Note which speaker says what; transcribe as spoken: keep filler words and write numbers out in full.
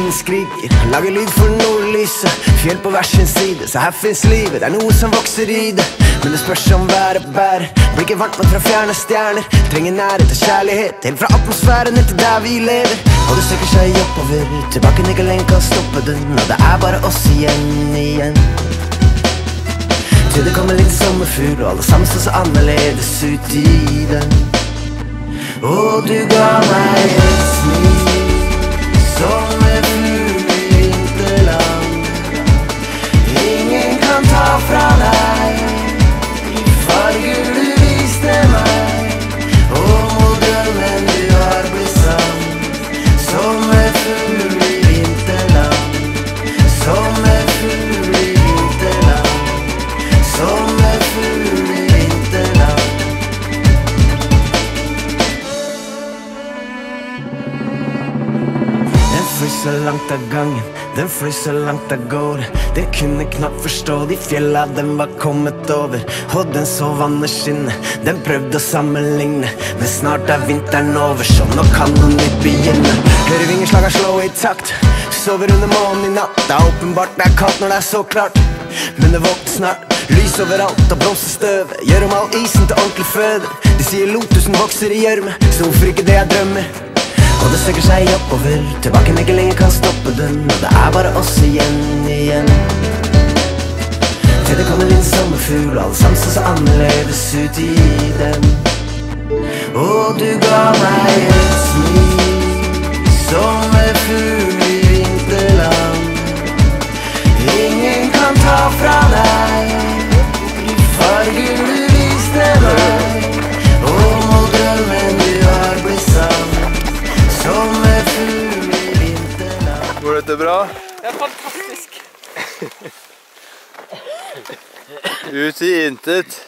Speaker 1: vinden skriker, lager lyd for nordlyset. Fjell på hver sin side, så her finnes livet. Det er noe som vokser i det, men det spørs om været bærer. Blir ikke varmt nok fra fjerne stjerner. Trenger nærhet og kjærlighet, helt fra atmosfæren ned til der vi lever. Og det søker seg oppover, tilbake ikke lenger kan stoppe den. Og det er bare oss igjen, igjen. Til det kommer litt sommerfugl, og alle sammen står så annerledes ut i den. Og du ga meg et smil som en fugl i vinterland. Ingen kan ta fra deg de farger du viste meg. Og mot drømmen du har blitt sann, som en fugl i vinterland. Som en fugl i vinterland. Som en fugl i vinterland. Den fløy så langt av gangen, den fløy så langt av gårde. Den kunne knapt forstå de fjella den var kommet over. Og den så vannet skinne, den prøvde å sammenligne. Men snart er vinteren over, så nå kan noe nytt begynne. Hører vingeslaga slå i takt, sover under månen i natt. Det er åpenbart det er kaldt når det er så klart, men det våkner snart. Lys overalt og blomsterstøv gjør om all isen til ordentlig føde. De sier lotusen vokser i gjørme, så hvorfor ikke det jeg drømmer? Og det søker seg oppover, tilbake ikke lenger kan stoppe den. Og det er bare oss igjen, igjen. Til det kommer en sommerfugl, og alle sammen så annerledes ut i den. Og du ga meg et smil som en fugl i vinterland. Ingen kan ta fra deg de farger du viste meg. Og mot drømmen du har blitt sann, som en fugl i vinterland.
Speaker 2: Går dette bra?
Speaker 3: Det er fantastisk.
Speaker 2: Ut i intet.